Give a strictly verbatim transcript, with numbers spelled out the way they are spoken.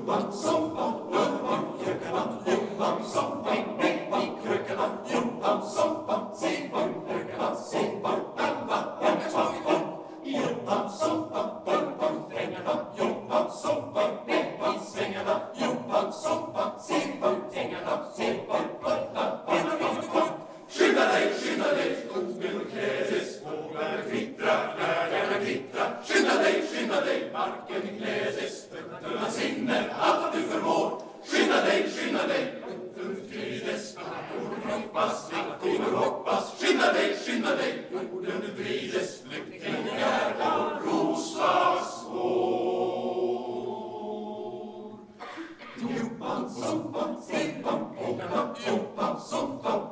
Johan Sompa, rör i gökarna, Johan Sompa, ner i krökarna, Johan Sompa, se hur hökarna soppar, alla hennes var i gång. Johan Sompa, bör om strängarna, Johan Sompa, ner i svängarna, Johan Sompa, se hur pengarna soppar, alla hennes var i gång. Skynda dig, skynda dig, skogen kläses, fåglar kvittrar, björkarna kvittrar. Skynda dig, skynda dig, marken kläses, fötterna sinner, allt vad du förmår. Skynda dig, skynda dig, jorden vrides, jorden hoppas, jorden hoppas. Skynda dig, skynda dig, jorden vrides, lycklig är vår rosas vår. Johan Sompa, se på fåglarna, Johan Sompa.